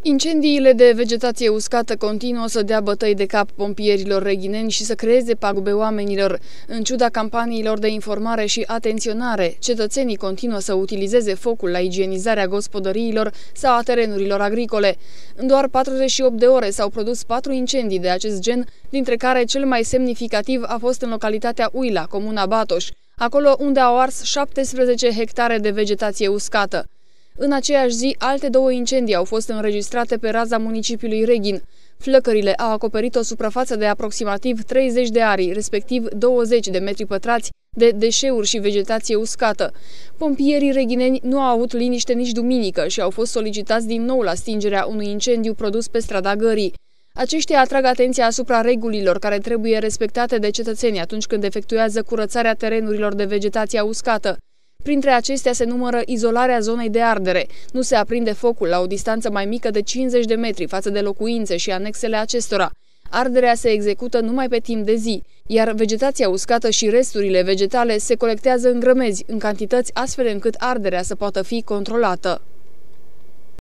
Incendiile de vegetație uscată continuă să dea bătăi de cap pompierilor reghineni și să creeze pagube oamenilor. În ciuda campaniilor de informare și atenționare, cetățenii continuă să utilizeze focul la igienizarea gospodăriilor sau a terenurilor agricole. În doar 48 de ore s-au produs 4 incendii de acest gen, dintre care cel mai semnificativ a fost în localitatea Uila, comuna Batoș, acolo unde au ars 17 hectare de vegetație uscată. În aceeași zi, alte 2 incendii au fost înregistrate pe raza municipiului Reghin. Flăcările au acoperit o suprafață de aproximativ 30 de arii, respectiv 20 de metri pătrați, de deșeuri și vegetație uscată. Pompierii reghineni nu au avut liniște nici duminică și au fost solicitați din nou la stingerea unui incendiu produs pe strada Gării. Aceștia atrag atenția asupra regulilor care trebuie respectate de cetățeni atunci când efectuează curățarea terenurilor de vegetație uscată. Printre acestea se numără izolarea zonei de ardere. Nu se aprinde focul la o distanță mai mică de 50 de metri față de locuințe și anexele acestora. Arderea se execută numai pe timp de zi, iar vegetația uscată și resturile vegetale se colectează în grămezi, în cantități astfel încât arderea să poată fi controlată.